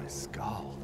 my skull.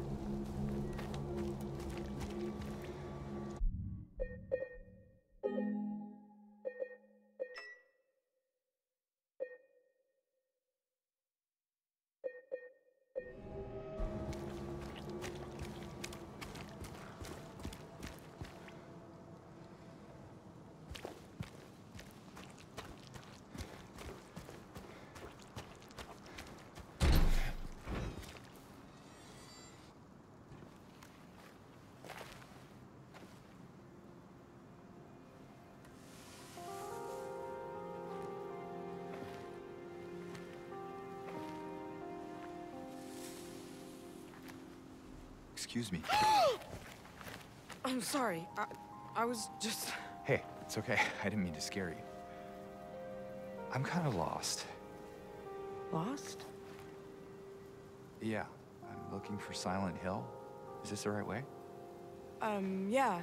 Excuse me. I'm sorry. I was just... Hey, it's okay. I didn't mean to scare you. I'm kind of lost. Lost? Yeah, I'm looking for Silent Hill. Is this the right way? Yeah.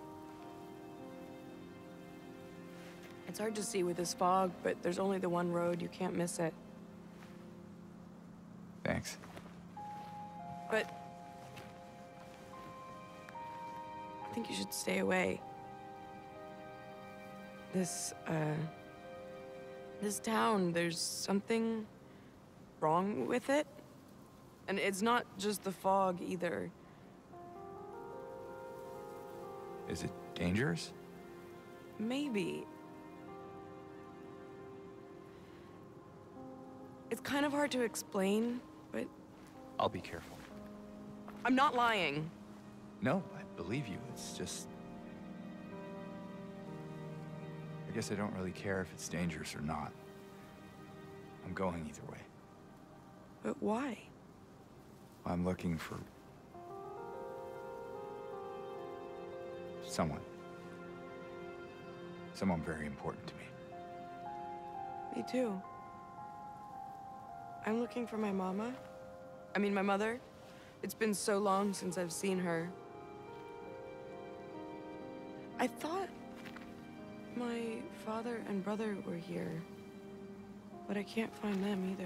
It's hard to see with this fog, but there's only the one road. You can't miss it. Thanks. But... I think you should stay away. This town, there's something wrong with it. And it's not just the fog, either. Is it dangerous? Maybe. It's kind of hard to explain, but... I'll be careful. I'm not lying. No, I believe you. It's just... I guess I don't really care if it's dangerous or not. I'm going either way. But why? I'm looking for... someone. Someone very important to me. Me too. I'm looking for my mama. I mean, my mother. It's been so long since I've seen her. I thought my father and brother were here, but I can't find them either.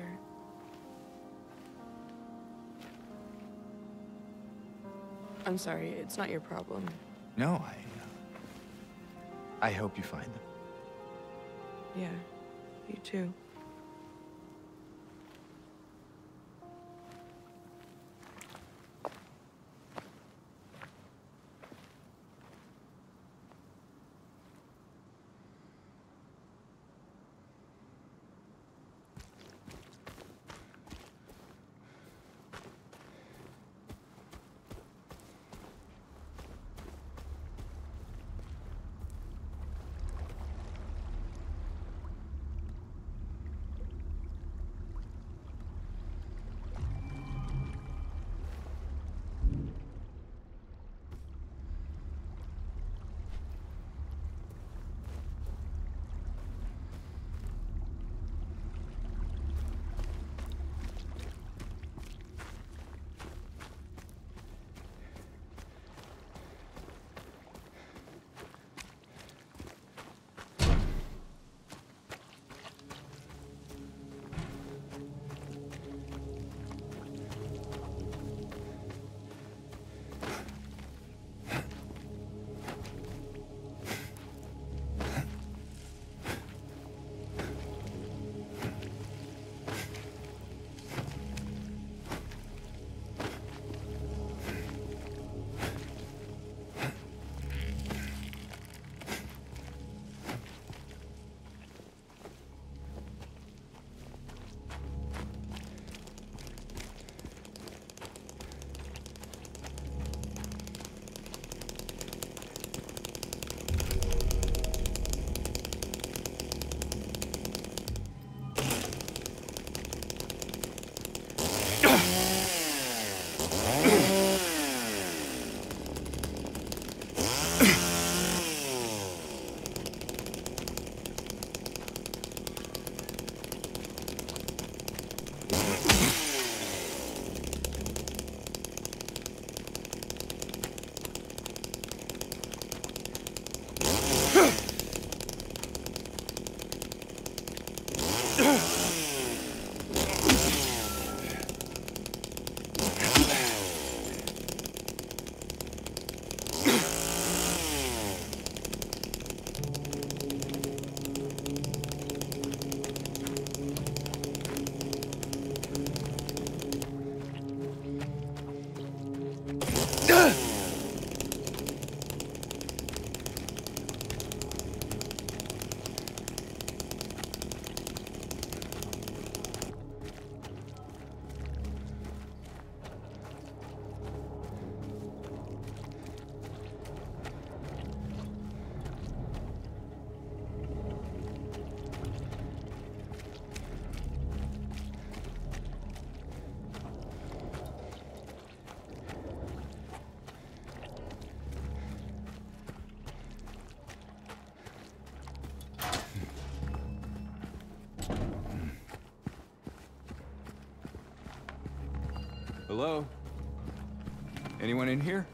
I'm sorry, it's not your problem. No, I hope you find them. Yeah, you too. Hello? Anyone in here?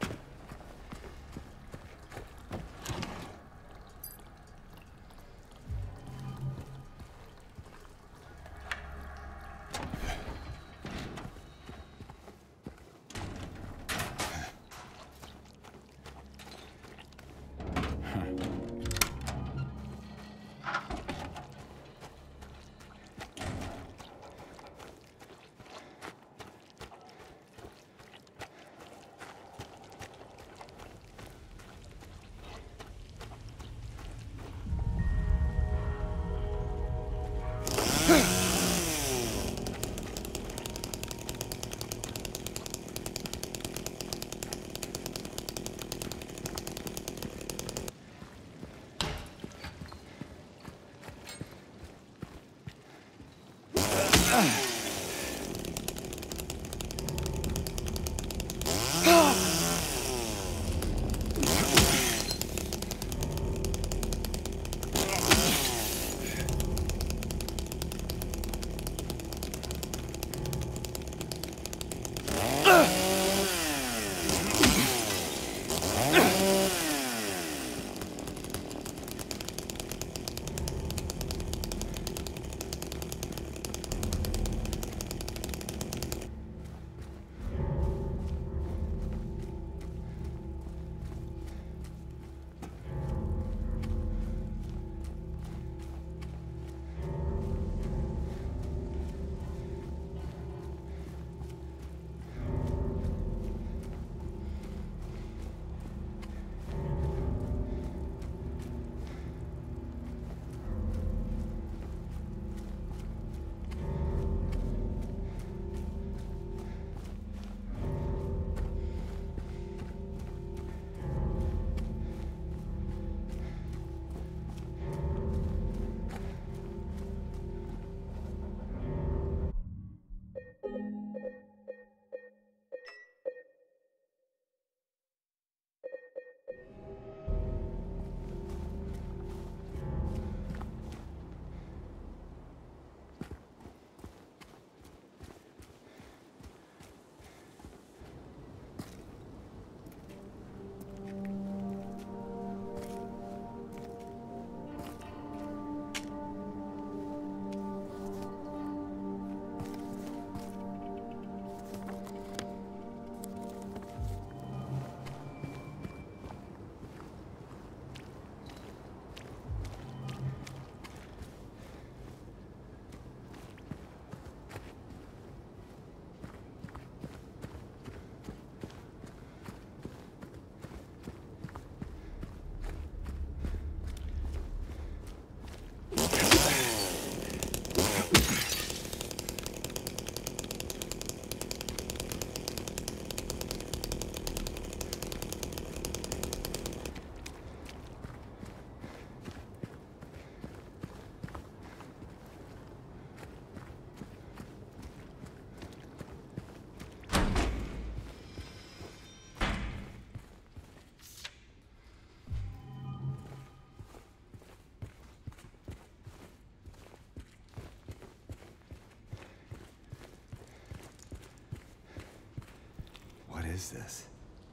What is this?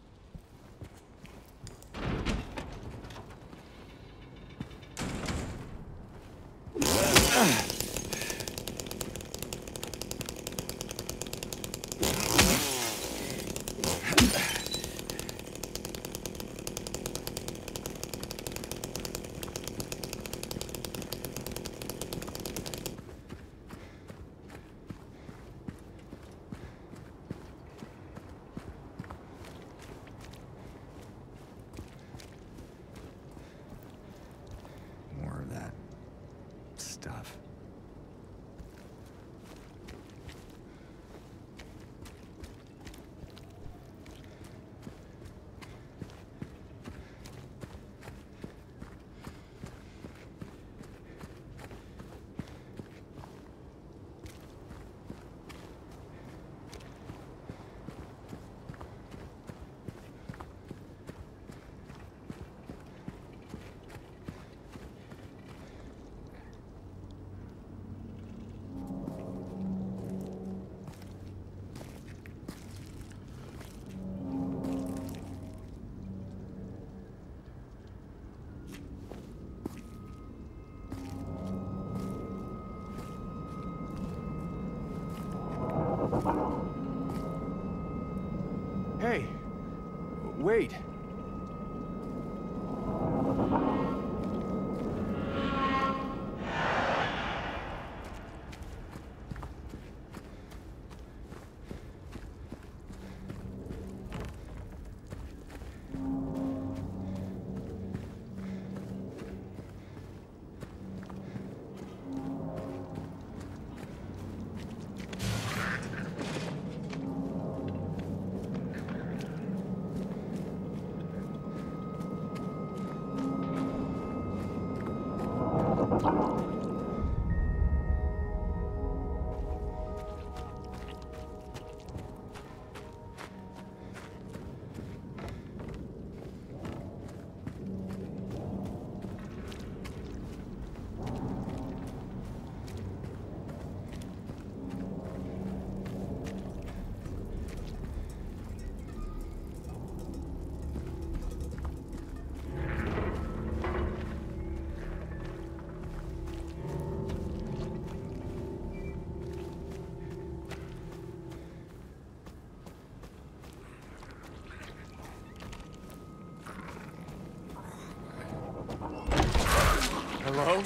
More of that stuff. Wait. Hello?